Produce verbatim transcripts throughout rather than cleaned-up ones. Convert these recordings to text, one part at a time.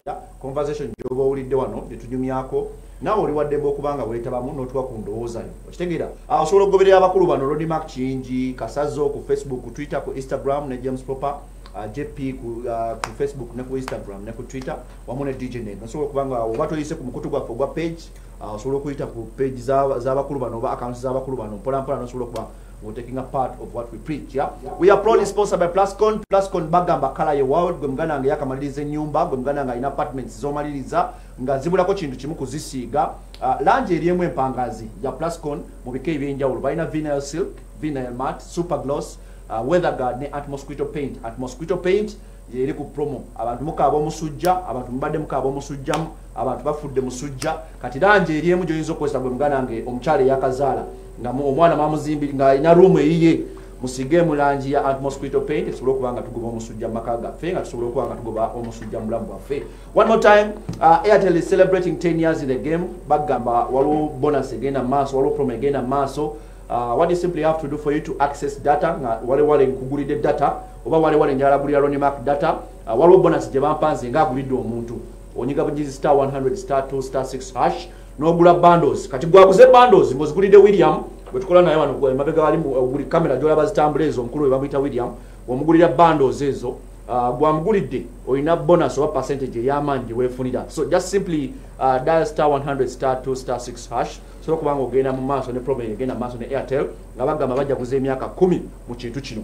conversation joba ulidde wano netunyumyako nawe oli waddembe okubanga weetabamu n'otuwa ku ndowooza yo okitegeera osobola okugoberera abakulu bano Rodney Mark Kingi Kasazo ku Facebook ku Twitter ku Instagram ne James Proper uh, J P ku, uh, ku Facebook ne ku Instagram ne ku Twitter wamu ne D J Ned osobola okubanga oba toyise ku mukutu gwaffe gwa page uh, osobola okuyita ku page z'abakulu bano oba accounts z'abakulu bano mpola mpola nosobola okuba we're taking a part of what we preach. Yeah, we are proudly sponsored by Plascon. Plascon bagamba kala ye world gwe muganda nga yakamaliriza nyumba gwe muganda nga ina apartments zomaliriza nga zibulako kintu kimu kuzisiiga uh, lanje eriemu empangazi ya Plascon mu bika ebyenjawulo balina vinyl silk, vinyl matte, super gloss, uh, weather guard ne at mosquito paint. At mosquito paint eri ku promo abantu mukaaba omusujja abantu mubadde mukaaba omusujjamu abantu bafudde musujja kati lanje eriemu gyoyinza okukozesa gwe muganda nga omukyala yakazaala nga omwana mamuzimbi nga ina room eyiye musige mu langi ya at mosquito paint tusobola okubanga tugoba omusujja maka gaffe nga tusobola okubanga tugoba omusujja mulamu bwaffe. One more time, uh, Airtel is celebrating ten years in the game. Bagamba waliwo bonus egenda maaso waliwo promo egenda maaso. Uh, what you simply have to do for you to access data nga wale wale nkugulidde data oba wale wale njala gulira Rodney Mark data uh, waliwo bonus gye bampanze nga agulidde omuntu onyiga bugizi star one hundred star two star six hash n'ogula bundles kati gwaguze bundles ng'ozigulidde William bwe tukola naye wano mabega wali buli kamera gy'olaba zitambula ezo omukulu we bamuyita William wamugulira bundles ezo uh, gwamugulidde olina bonus oba percentage ey'amaanyi gye weefunira. So just simply uh, dial star one hundred star two star six hash so kubanga ogenda mu maaso ne problem egenda maaso ne Airtel nga bagamba bajja kuza emyaka kumi mu kintu kino.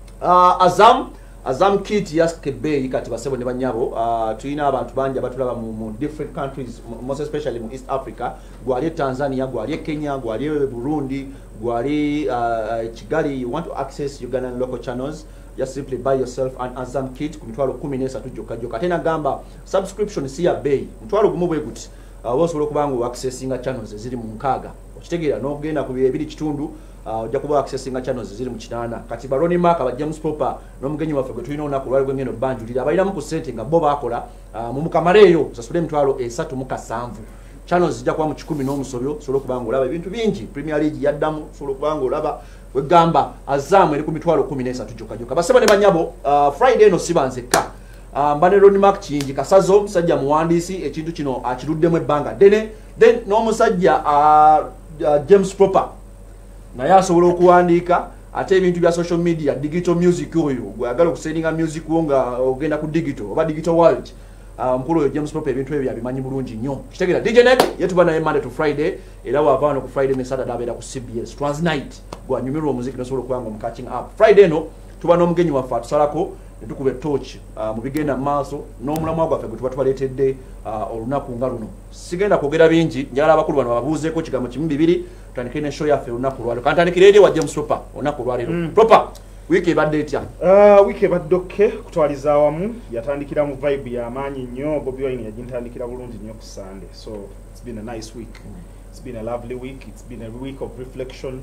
uh, Azam Azam kit yaske bay kati basebo ne banyabo uh, tulina abantu bangi abatulaba mu, mu different countries most especially mu East Africa gwali Tanzania gwali Kenya gwali Burundi gwali uh, Kigali. You want to access Ugandan local channels, just simply buy yourself an Azam kit ku mitwalo kumi n'esatu jokka jokka. Tena gamba subscription si ya bay mutwalo gumu bwe guti uh, wosobola okubanga accessinga channels eziri mu nkaaga okitegeera n'ogenda ku ebiri kitundu ojja kuba accessinga channels ziri mu kinaana kati ba Rodney Mark aba James Proper n'omugenyi waffe gwe tulina olunaku lwali gwengendo banjulira abalinamu ku ssente nga bo baakola uh, mu mukamaleeyo sasule emitwalo esatu mu kasanvu. Channels zijja kuba mu kikumi n'omusobyo sobola okubanga olaba ebintu bingi. Premier League yaddamu sobola okubanga olaba wegamba Azam eri ku mitwalo kumi n'esatu jokka jokka. Baseba ne banyabo uh, Friday eno siba nzekka uh, mba ne Rodney Mark Kingi Kasazo musajja muwandiisi ekintu kino akiruddemu ebbanga ddene then n'omusajja uh, uh, James Proper naye asobola okuwandiika ate ebintu bya social media digital music oyo gwagala okusendinga music wo nga ogenda ku digital oba digital world omukulu um, James Proper ebintu ebyo abimanyi bulungi nnyo kitegeera. D J Ned yetuba naye Monday to Friday era wava wano ku Friday ne Saturday abeera ku C B S Transnight gwanyumirwa omuziki nosobola okubanga mu catching up. Friday eno tuba n'omugenyi waffe atusalako netukuba torch uh, mu bigenda maaso n'omulamwa gwaffe gwe tuba tubaleetedde uh, olunaku nga luno. Sigenda kwogera bingi njagala abakulu bano babuuzeeko kigambo kimu bibiri tutandikire ne show yaffe olunaku lwalero kantandikire eri wa James Proper olunaku lwalero. mm. Proper wiki ebadde etya? Uh, wiki ebadde okke kutwaliza awamu yatandikira mu vibe y'amaanyi nnyo. Bobi Wine yagintandikira bulungi nnyo ku Sunday, so it's been a nice week. mm. It's been a lovely week. It's been a week of reflection.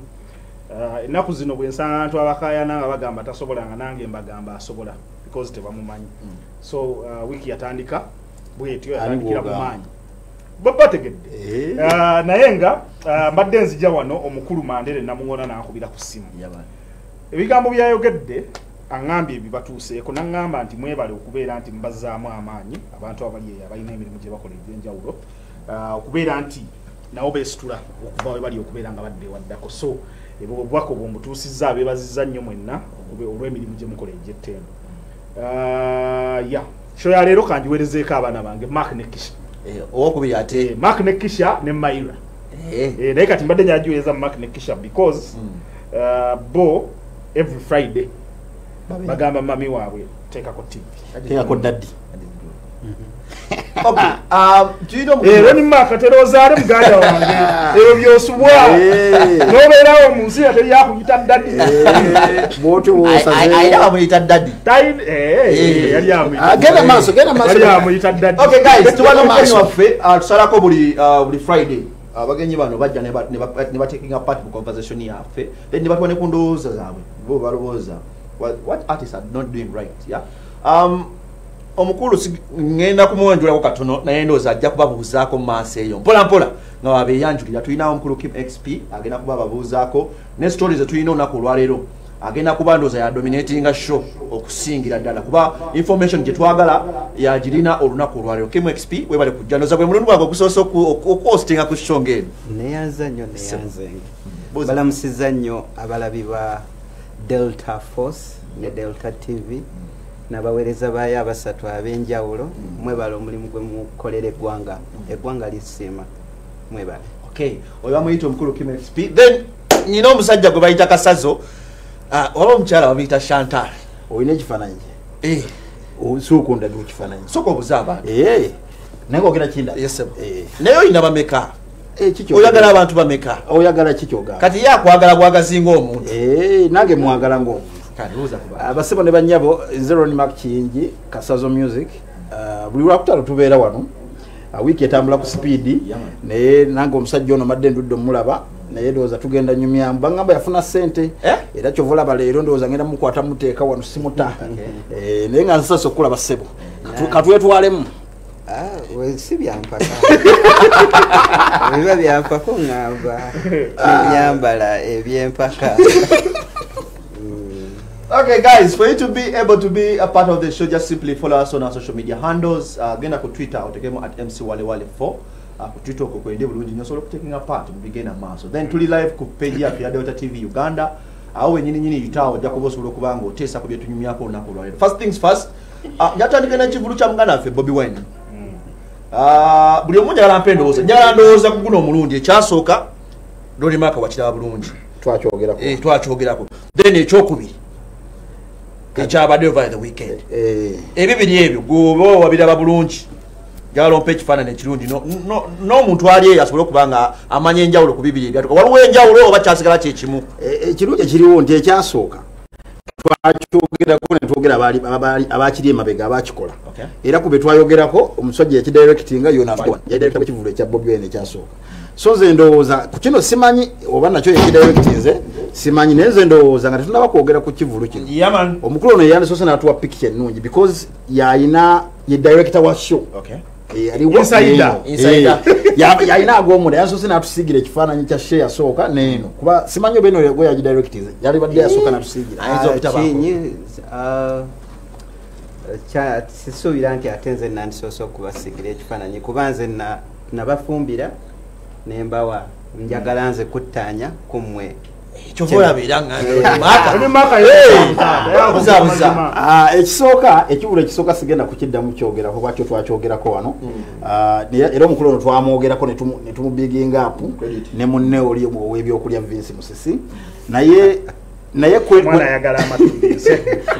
Uh, ennaku zino bwe nsanga abantu abakayana nga bagamba tasobola nga nange mbagamba asobola because tebamumanyi. mm. So uh, wiki yatandika bwetyo yatandikira mu maanyi babategedde eh. uh, naye nga uh, mbadde nzija wano omukulu Mandere namuŋona nankubira ku ssimu ebigambo byayogedde aŋŋambye ebibatuuseeko naŋŋamba nti mwebale okubeera nti mbazaamu amaanyi abantu abali abalina emirimu gye bakola ebyenjawulo uh, okubeera nti nabo beesitula okuva we bali okubeera nga badde waddako. So obubaka obwo mbutuusizza abeebazizza nnyo mwenna olw'emirimu gye mukola egy'ettendo. uh, ya sho ya leero kanjiwerezeeko abaana bange Mark ne Kisha. Eh, owokubiri ate Mark ne Kisha ne Maira. Eh. Eh, naye kati mbadde nyajiweereza Mark ne Kisha because mm. uh, bo every Friday bagamba mami waabwe teekako T V. Teekako daddy. Okay. Um, tuyido eh Rodney Mark terozaale muganda wange. Ebyo byosubwa. Nobeerawo mu nsi ate yakuyita daddy. Moto wosaze. Ayina bamuyita daddy. Time eh yali amuyita. Genda maaso, genda maaso. Yali amuyita daddy. Okay guys, tuwano mugenyi waffe tusalako buli buli Friday. Abagenyi bano bajja ne ba taking a part mu conversation yaffe. Then ne batwane ku ndowooza zaabwe. Bo balowooza what artists are not doing right. Yeah. Um omukulu ngenda kumuwanjulako katono naye ndowooza ajja kubabuuzaako mu maaso eyo mpola mpola nga wabeeyanjulira. Tulinawo omukulu Kim X P agenda kuba babuuzaako ne stories zetulina olunaku olwaleero agenda kuba ndoza ya dominatinga show okusingira ddala kuba information gye twagala yagirina olunaku olwaliro. Kim X P webale kujja ndoza bwe mulundu wange okusosa okuhostinga ku show ngeno neyanza nnyo neyanze balamusiza nnyo abalabi ba Delta Force ne Delta T V n'abaweereza baayo abasatu ab'enjawulo mwebale omulimu gwe mukolera eggwanga eggwanga lisiima mwebale. Okay, oyo bamuyita omukulu Kim X P. Then nyina omusajja gwe bayita Kasazo waba omukyala babiyita Chantal. Oyina ekifaananyi eh osuukunda du kifaananyi soko obuzaba eh nange ogera kinda yes eh naye oyina bameka eh kikyo oyagala abantu bameka oyagala kikyoga kati yakwagala kwagazinga omuntu eh nange mwagala ngo kaluza kuba abasibo ne banyabo zero ni Mark Kiyingi Kasazo Music uh, buli lwakutalo tubeera wano uh, wiki etambula ku speed naye nange omusajja ono madde ndudde mulaba naye ndowooza tugenda nyumya bangamba yafuna sente eh? era kyovula baleero ndowooza ngenda mukwata muteeka wano simuta okay. eh, naye nga nsasa okulaba ssebo katwetwalemu ah we si byampaka biba byampaka ngamba nyambala ebyempaka. Okay guys, for you to be able to be a part of the show, just simply follow us on our social media handles. Uh, genda ku Twitter otekemo at M C Wale Wale four. Uh, ku Twitter ko kwende bulungi nyo solo taking a part mu bigena maso. Then tuli live ku page ya Delta T V Uganda. Awe nyini nyini yitawo jakobo solo kubanga otesa ku byetu nyumya ko nako lwalero. First things first, uh, yatandika na chivulu cha mugana afe Bobby Wine. Ah, uh, buli omuntu yala mpendo oza. Njala ndoza kuguno omulundi ekyasoka Doli Maka wakira bulungi. Twakyogerako. Eh twakyogerako. Then ekyokubiri ekyabadde over the weekend eh ebibiri ebyo gobo wabiraba bulungi jalo mpe kifaananyi ekirungi no no no muntu ali yasobola okubanga amanya enjawulo ku bibiri ebyo waliwo enjawulo oba kyasigala kyekimu ekirungi ekiriwo nti ekyasooka twakyogerako ne twogera abali abakiri emabega abakikola era kube twayogerako omusajja yakidirectinga yona mwana yadirecta ekivulo ekya Bobby Wine ekyasooka so ze ndowooza ku kino simanyi oba nakyo yakidirectinze simanyi neze ndowooza nga tetunaba kwogera ku kivulu kino yaman omukulu ono yandisose n'atuwa picture ennungi because yayina ye director wa show okay ali insider insider yayina agomunda yandisose n'atusigira ekifaananyi kya share yasooka neeno kuba simanyi oba eno gwe yagidirectinze yali badde yasooka n'atusigira ayinza okutabako kya sisuubira nti ate nze nandisoose okubasigira ekifaananyi kuba nze nabafumbira nembawa njagala nze kuttaanya kummwe chovola biranga maka ni maka buza buza ah ekisooka ekibulo ekisooka sigenda kukidda mu kyogera ko kwakyo twakyogerako wano ah era omukulu ono twamwogerako ne tumubiginga up ne munne oli ow'ebyokulya Vince Musisi naye naye kwe mwana yagala amatubise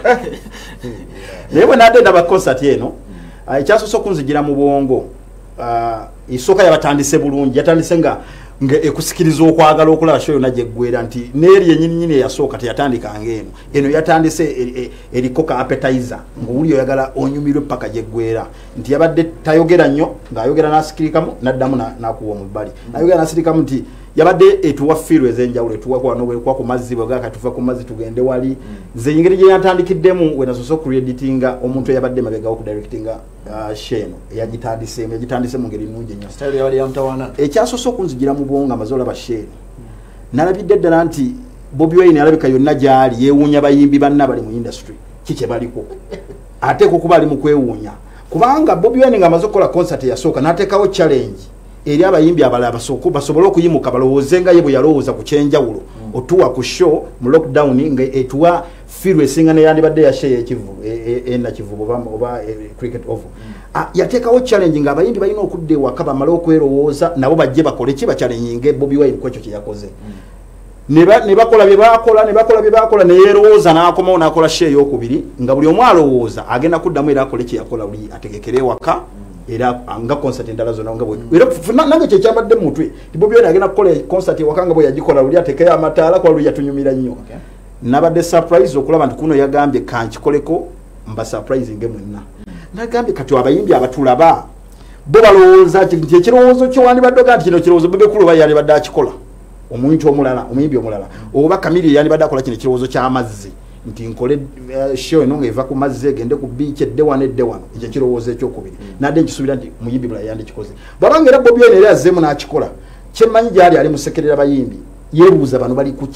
naye bwe nadde ndaba concert eno ekyasoose okunzigira mu bwongo ah isooka yabatandise bulungi yatandise nga nge ekusikiriza okwagala okulaba show yonna gyeggwera nti neeri yennyini nyini eyasooka teyatandika ng'eno eno yatandise eriko ka appetizer ng'owuli oyagala onyumirwe paka gyeggwera nti yabadde tayogera nnyo ng'ayogera n'asikirikamu n'addamu n'akuwa mu bbali ayogera n'asirikamu nti yabadde etuwa fiiru ez'enjawulo etuwa kwano bwekwa ku mazzi bwegaka tuva ku mazzi tugende wali nze engeri gye yatandikiddemu we nasoose okueditinga omuntu eyabadde mabega okudirectinga sheno eyagitandiseemu yagitandise mu ngeri nnungi nnyo style yabali yamtawana ekyasoose okunzigira mu bwongo amaze olaba sheno nalabidde ddala nti Bobby Wine alabika yonna gyali yeewuunya bayimbi banna bali mu industry kikye baliko ateeka okuba ali mu kwewuunya kubanga Bobby Wine ng'amaze okukola concert eyasooka n'ateekawo challenge eri abayimbi abalala basoko basobola okuyimuka balowooze nga ye bwe yalowooza ku kyenjawulo otuwa ku show mu lockdown nga etuwa fiiru esinga ne yandibadde yasheye ekivubu enda kivubu oba cricket over yateekawo challenge nga abayimbi balina okudda ewaka bamale okwerowooza nabo bajje bakole ki bachallenging Bobby Wine ku ekyo kye yakoze ne bakola bye bakola ne bakola bye bakola ne yeerowooza n'akomawo n'akola show ey'okubiri nga buli omu alowooza agenda kuddamu era akole kye yakola buli ategekere ewaka era anga concert endala zonna nga bwe era nange kye kyabadde mu mutwe Bobby Wine agenda kukola concert ewaka nga bwe yagikola luli ateekayo amataala kwa luli yatunyumira nnyo nabadde surprise okulaba nti kuno yagambye kankikoleko mba surprising mwenna nagambye kati abayimbi abatulaba bo balowooza nti ekirowoozo kyo wandibadde ogaa nti kino kirowoozo Bebe Kulu bayali badde akikola omuntu omulala omuyimbi omulala oba Kamili yali badde akola kino ekirowoozo ky'amazzi nti nkole show eno ng'eva ku mazzi egende ku beach edde wano edde wano ekyo kirowoozo ekyokubiri nadde nkisuubira nti muyimbi bulala yandikikoze bwabanga era Bobby Wine era azzeemu n'akikola kyemmanyi gyali ali musekerera bayimbi yeebuuza bano bali kuki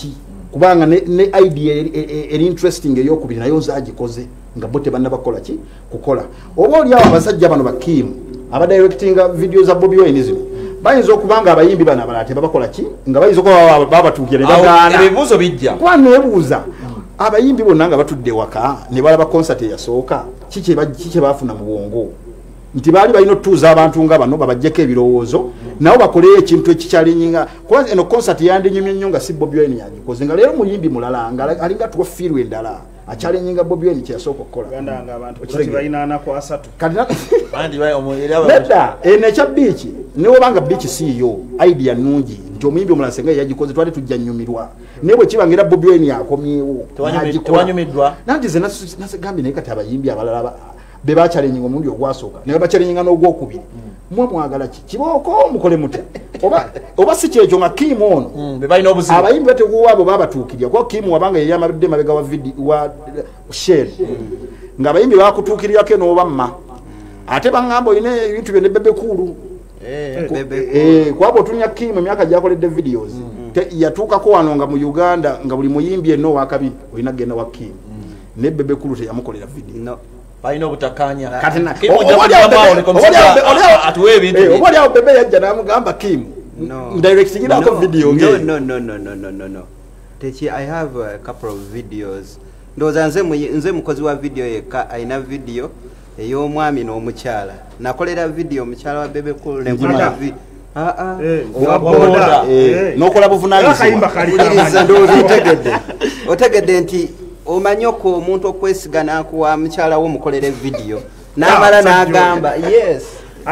kubanga ne, ne idea eri interesting eyokubiri nayo nzagikoze nga bo tebanna bakola ki kukola oba oli awo abasajja bano bakimu abadirectinga video za Bobi Wine zino bayinza okubanga abayimbi bano abalate babakola ki nga bayinza okuba babatuukira ne bagaana ebibuuzo bijja kwa nebuuza abayimbi bonna nga batudde waka ne balaba concert eyasooka kiki kiki bafuna mu bwongo nti baali balina otuuza abantu nga bano babajjeko ebirowoozo nabo bakole ekintu ekikyalinga kuba eno concert yandinyumye nnyo nga si Bobi Wine yagikoze nga leero muyimbi mulala nga alinga tuwafiirwa endala akyalinga Bobi Wine kyeyasooka okukola nedda eno ekya biiki newobanga biiki siiyo idea nnungi nti omuyimbi omulala senga yagikoze twali tujja nnyumirwa naye bwe kiba ngera Bobi Wine yakomyewo tewanyumiddwa nanti ze nasegambye naye kati abayimbi abalala be bakyalinga omulundi ogwasooka naye bakyalinga n'ogwokubiri mwe mwagala ki kibooko mukole mutya oba oba si kyekyo nga Kim ono bebalina obuzibu abayimbi bateguwaabo babatuukirya kuba Kim wabanga yali amabidde mabega wa vidi wa Shell nga abayimbi bakutuukirirako n'obamma ate baŋŋamba olina ebintu byonna Bebe Cool kwaba otunya Kim emyaka gyakoledde videos yatuukako wano nga mu Uganda nga buli muyimbi enna owakabiri olina genda wa Kim ne Bebe Cool teyamukolera video balina obutakanya kati na atuwe ebintu oba oliawo Bebe yajja n'amugamba Kim ndirectingirako video no no no no no no no no techi I have a couple of videos ndoza nze nze mukozi wa video yeka aina video ey'omwami n'omukyala nakolera video omukyala wa Bebe Cool nenkola video ah ah waboda nokola buvunaanyizibwa ndoza otegedde otegedde nti omanyoko omuntu okwesiga nakuwa mukyala wo mukolere video namala nagamba yes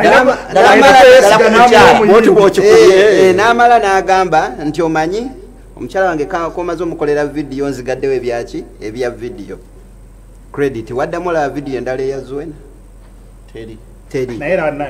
namala nagamba nti omanyi omukyala wange komaze omukolera video nzigaddewo ebyaki ebya video credit waddamu olaba video endala eyazwena teri teri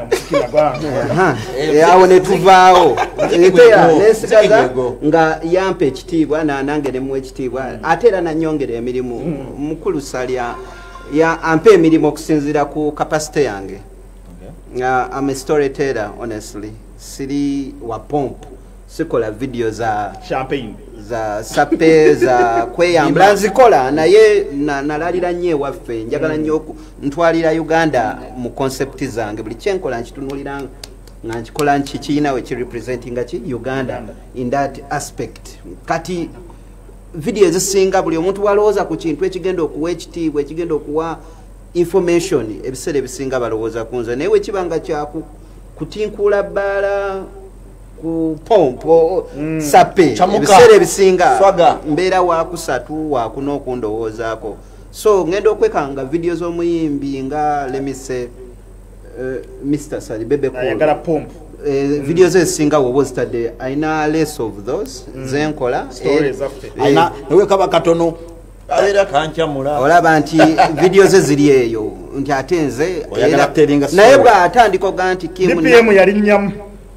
teri awo netuvaawo nesigaza nga yampa ekitiibwa nanange nemuwa ekitiibwa ate era nanyongera emirimu mukulu salya ampa emirimu okusinziira ku kapasite yange I'm a storyteller honestly siri wa pomp sikola video za champagne za sape za kweyambula nzikola naye nalalira nnyo ewaffe njagala nnyo ntwalira Uganda mu concept zange buli kyenkola nkitunulira nga nkikola nkikiina we kirepresentinga ki Uganda in that aspect kati video ezisinga buli omuntu walowooza ku kintu ekigenda okuwa ekitiibwa ekigenda okuwa information ebiseera ebisinga balowooza ku nze naye wekibanga kyaku kutinkuula bbaala ku pompo mm. sape ebiseera ebisinga mbeera wakusatu wakuna okundowoozaako so ngenda okwekanga video z'omuyimbi nga lemise uh, Mister Sali Bebe Cool pomp Uh, videos ezisinga woba ozitadde ayina less of those mm. zenkola ayina newe kaba katono abeera kankyamula olaba nti videos eziri eyo nti ate nze naye bw'atandika oga nti D P M yali nnyamu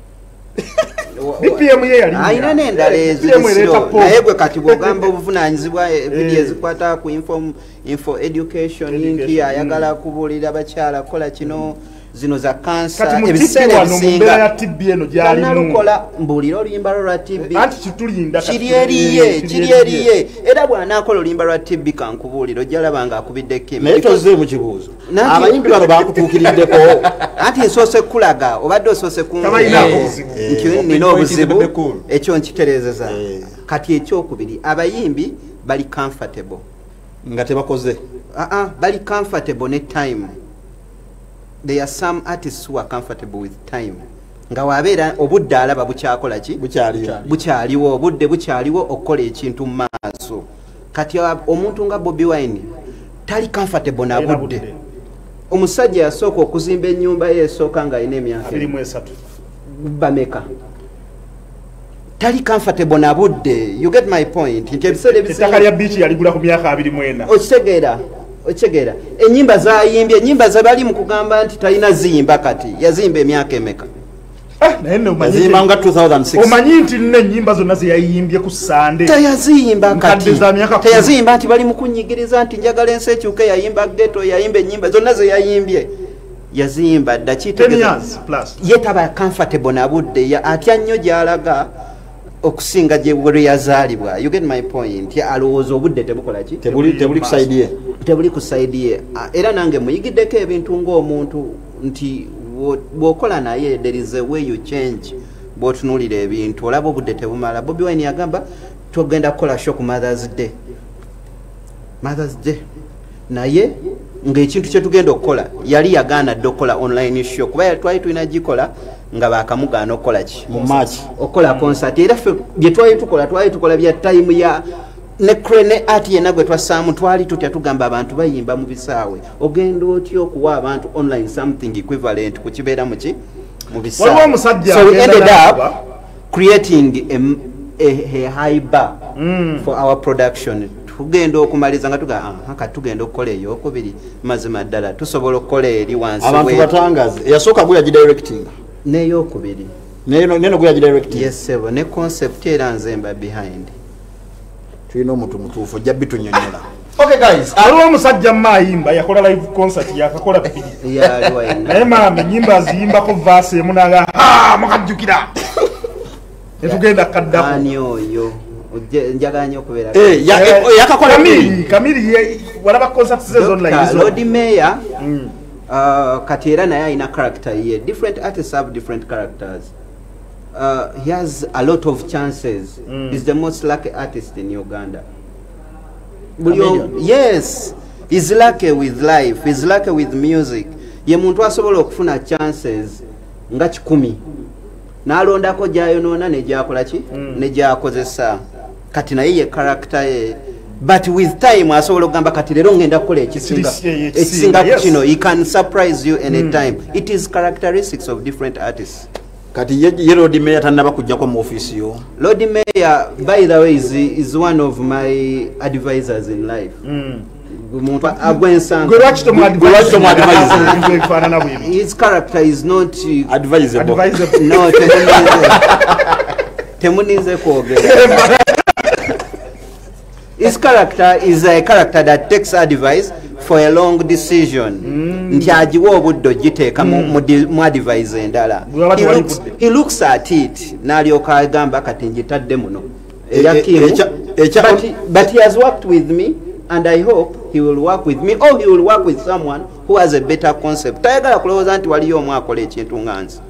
D P M ye yali ayina n'endala ezisiro naye gwe kati bw'ogamba obuvunaanyizibwa video ezikwata ku info education nti ayagala kubuulira bakyala kola kino zino za kansa ebiseera ebisinga T B eno gyali nalukola mbulira oluyimba lwa T B anti kitulinda kiri eriye kiri eriye era bw'anaakola oluyimba lwa T B kankubuulira ojja laba ng'akubidde Kim naye toze mu kibuuzo abayimbi bano bakutuukiriddeko anti nsoose kulaga obadde osoose nti nina obuzibu ekyo nkitereezeza kati ekyokubiri abayimbi bali comfortable nga tebakoze bali comfortable ne time. There are some artists who are comfortable with time. Nga wabeera obudde alaba bukyakola ki bukyaliwo obudde bukyaliwo okukola ekintu mu maaso kati omuntu nga Bobi Wine tali comfortable na budde omusajja yasooka okuzimba ennyumba ye esooka nga alina emyaka abiri mu esatu bameka tali comfortable na budde you get my point nti ebiseera ebisinga ettaka lya biiki yaligula ku myaka abiri mu ena okitegeera okitegeera ennyimba zayimbye ennyimba ze bali mu kugamba nti talina ziyimba kati yazimba emyaka emeka omanyi nti nno ennyimba zonna zeyayimbye ku Sande teyaziyimba kati teyaziyimba nti bali mu kunnyigiriza nti njagala ensi ekyuke yayimba geto yayimba ennyimba zonna zeyayimbye yaziyimba dda kitegeeza ye taba comfortable na budde atya nnyo gy'alaga okusinga gye bwe yazaalibwa. You get my point? Alowooza obudde tebukola ki? Tebuli tebuli kusaidiye. Tebuli kusaidiye. Era nange muyigiddeko ebintu ng'omuntu nti bw'okola naye there is a way you change bw'otunuulira ebintu. Olaba obudde tebumala. Bobi Wine yagamba tugenda kukola show ku Mother's Day. Mother's Day. Naye ng'ekintu kye tugenda okukola yali yagaana dde okukola online show kuba twali tulina gikola nga baakamugaana okukola ki mu March okukola concert. Era ffe bye twali tukola twali tukola bya time ya ne krene ati yenna gwe twassaamu twali tutya tugamba abantu bayimba mu bisaawe. Ogenda otya okuwa abantu online something equivalent ku kibeera mu ki mu bisaawe. So we ended up creating a, a, a high bar mm. for our production. Tugenda okumaliza nga tuga aha ka tugenda okukola eyo okubiri mazima ddala tusobola okukola eri wansi abantu batangaze yasooka gwe yaji directing neyo okubiri neno neno gwe yaji directing yes sebo ne concept era nzemba behind tulina omuntu mutuufu ojja bitunyonyola. Okay guys, aliwo omusajja mayimba yakola live concert yakakola bibiri ya liwa ina naye maame nyimba aziyimbako vaasi emu naga ha mukajjukira netugenda kaddako ani oyo njagala nnyo okubeera eh yakakola kamiri kamiri walaba concert ze online zo Lord Mayor uh, kati era naye alina character ye. Different artists have different characters. Uh, he has a lot of chances. Mm. He's the most lucky artist in Uganda. Yes, he's lucky with life. He's lucky with music. Ye muntu asobola okufuna chances nga kikumi. Nalondako gyayonona ne gyakola ki mm. ne gyakozesa. Kati naye ye character ye. But with time asobola okugamba kati lero ngenda kukola ekisinga ekisinga kino. He can surprise you anytime. Mm. It is characteristics of different artists. Kati ye Lord Mayor tanaba kujjako mu office yo. Lord Mayor by the way is, is one of my advisors in life. Mm. Muntu agwensanga. Gwe lwaki tomu advisor? His character is not advisable. Advisable. No, temunize kwogera. His character is a character that takes advice for a long decision. Mm. Nti ajiwa obuddo giteeka mm. mu advise endala. He looks, he looks at it n'alyoka agamba kati njitadde muno. E, e, e, but, he, but he has worked with me and I hope he will work with me or he will work with someone who has a better concept. Tayagala kulowooza nti waliyo omu akola ekintu nga nze.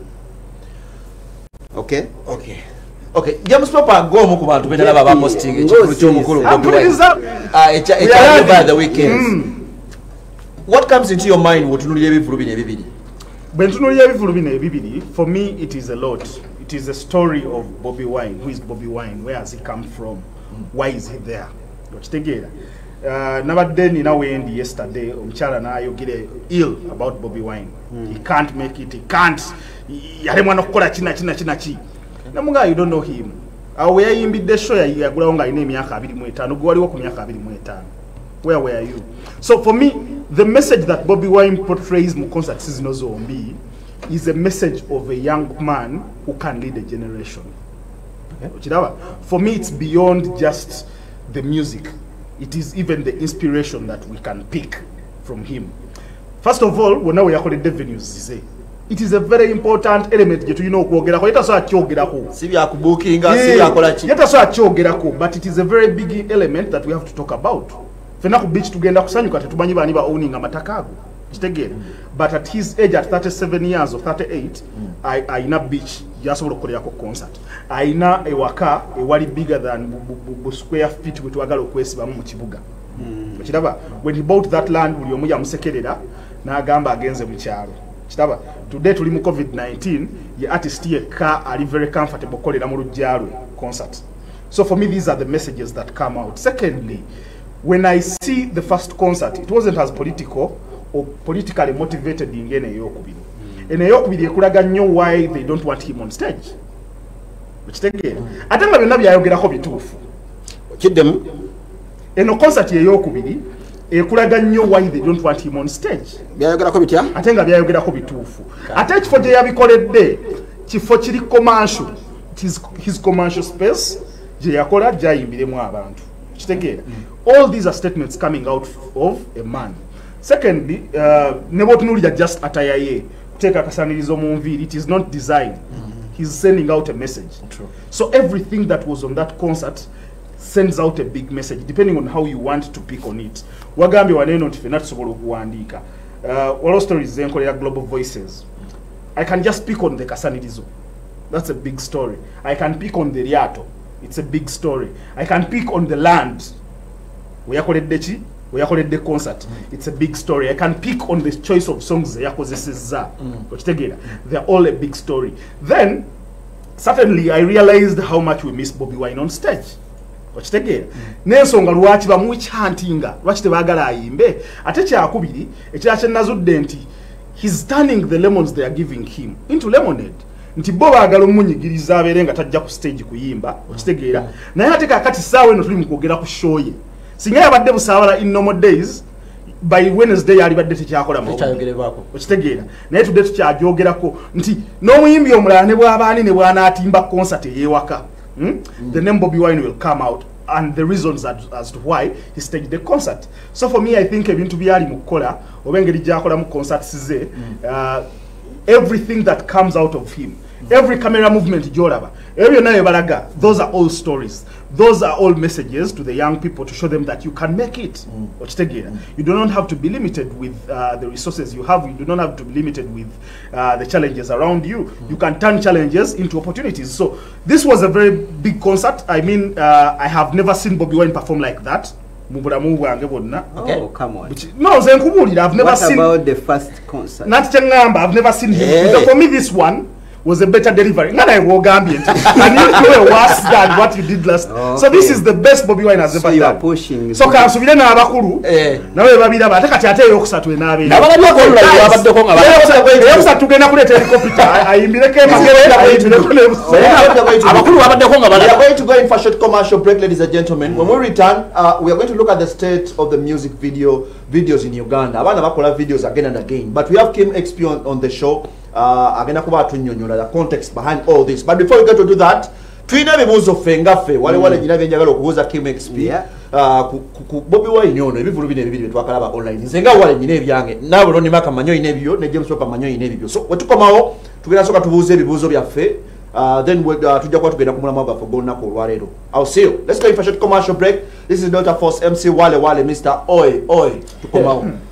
Okay? Okay. Okay, James Papa go mu ku bantu betala baba posting ekikulu ky'omukulu Bobi Wine. Ah, echa echa by the weekends. Mm. What comes into your mind wotunulira ebivulu bino ebibiri? Bentunulira ebivulu bino ebibiri, for me it is a lot. It is a story of Bobi Wine. Who is Bobi Wine? Where has he come from? Mm. Why is he there? Okitegeera. Uh, nabadde nina wendi yesterday omukyala n'ayogere ill about Bobi Wine. Mm. He can't make it. He can't. Yalemwa n'okukola kina kina kina ki. Namunga you don't know him. Awe yayimbidde show yagulawo nga alina emyaka abiri mu etaano gwe waliwo ku myaka abiri mu etaano. Where were you? So for me, the message that Bobi Wine portrays mu concert zino zombi is a message of a young man who can lead a generation. Okay. For me, it's beyond just the music. It is even the inspiration that we can pick from him. First of all, when we are calling the venues, it is a very important element you know kwogera ko yetaso akyogera ko sibya kubukinga sibya kola ki yetaso akyogera ko but it is a very big element that we have to talk about. Fena ku beach tugenda kusanyuka tetumanyi bani ba owning amataka ago kitegere but at his age at thirty-seven years or thirty-eight mm. I I ina beach yasobola okukolera ko concert aina ewaka ewali bigger than bu, bu, bu square feet we twagala okwesiba mu kibuga mm. Kiraba when he bought that land buli omu yamusekerera n'agamba agenze mu kyalo. Kitaba today tuli mu COVID nineteen ye artist ye ka ali very comfortable kolera mu lujjalwe concert. So for me these are the messages that come out. Secondly, when I see the first concert, it wasn't as political or politically motivated in ene yokubiri. Ene yokubiri ekulaga nnyo why they don't want him on stage. Kitegere. Ate nga byonna byayogerako bituufu. Kiddemu. Eno concert ye yokubiri ekulaga nnyo why they don't want him on stage. Byayogerako bitya? Ate nga byayogerako bituufu. Ate ekifo gye yabikoledde kifo kiri commercial. It is his commercial space gye yakola gyayimbiremu abantu. Kitegere. All these are statements coming out of a man. Secondly, uh, nebotunulira just atayaye kuteka kasanirizo mu nviri, it is not designed. Mm -hmm. he's sending out a message. True. So everything that was on that concert sends out a big message depending on how you want to pick on it. Wagambi waneno nti fena tusobola okuwandiika. Uh, walo stories zenkolera Global Voices. I can just pick on the Kasanirizo. That's a big story. I can pick on the Riato. It's a big story. I can pick on the land. Weyakoledde ki? Weyakoledde concert. Mm. It's a big story. I can pick on the choice of songs yakozesezza. Mm. They're all a big story. Then certainly I realized how much we miss Bobby Wine on stage. Okitegera n'ensonga lwaki bamukyantinga lwaki tebaagala ayimbe ate kyakubiri ekira kyenazudde nti he's turning the lemons they are giving him into lemonade nti bo baagala omunyigiriza abeere nga tajja ku stage kuyimba okitegeera naye ate kakati saawa eno tuli mu kwogera ku show ye singa yabadde busaabala in normal days by Wednesday yalibadde tekyakola mu okitegeera naye tudde tukyagyogerako nti n'omuyimbi omulala ne bw'abaani ne bw'anaatimba concert ey'ewaka. Hmm? Mm. The name Bobby Wine will come out and the reasons as, as to why he staged the concert. So for me, I think ebintu byali mukola obengeri jakola mu concert size uh, everything that comes out of him, mm. every camera movement jolaba, every naye balaga, those are all stories. Those are all messages to the young people to show them that you can make it. Mm. Mm. You do not have to be limited with uh, the resources you have. You do not have to be limited with uh, the challenges around you. Mm. You can turn challenges into opportunities. So this was a very big concert. I mean, uh, I have never seen Bobby Wine perform like that. Okay. Oh, come on. Which, no, I've never what seen. What about the first concert? Not I've never seen him. Hey. For me, this one was a better delivery. Not I walk ambient. And you do worse than what you did last. Okay. So this is the best Bobby Wine has so ever you done. Are pushing. So can subira na abakuru. Eh. Nawe babira ba takati ate yokusatu enabe. Nabala bya kolla yabadde ko ngaba. Yokusatu gena kule helicopter. Ayimbireke magere ayimbireke kule. Abakuru babadde ko ngaba. We are going to go in for a short commercial break, ladies and gentlemen. When we return, uh, we are going to look at the state of the music video videos in Uganda. Abana bakola videos again and again. But we have Kim X P on, on the show. Uh, agenda kuba atunyonyola the context behind all this. But before we get to do that, twina ebibuuzo fengaffe wale wale nyina byenjagala okubuuza Kim X P. Yeah. Uh, ku, ku, ku Bobby Wine ono ebivulu bine ebibiri betwakalaba online. Nzenga wale nyina ebyange. Nawe Ronnie Maka manyo ine ebyo ne James Papa manyo ine ebyo. So wetukomawo tugenda soka tubuuze ebibuuzo byaffe. Uh, then we uh, tujja kwa tugenda kumula mwaga for gonna ko lwalero. I'll see you. Let's go in for a short commercial break. This is Delta Force M C Wale Wale Mister Oi Oi. Tukomawo.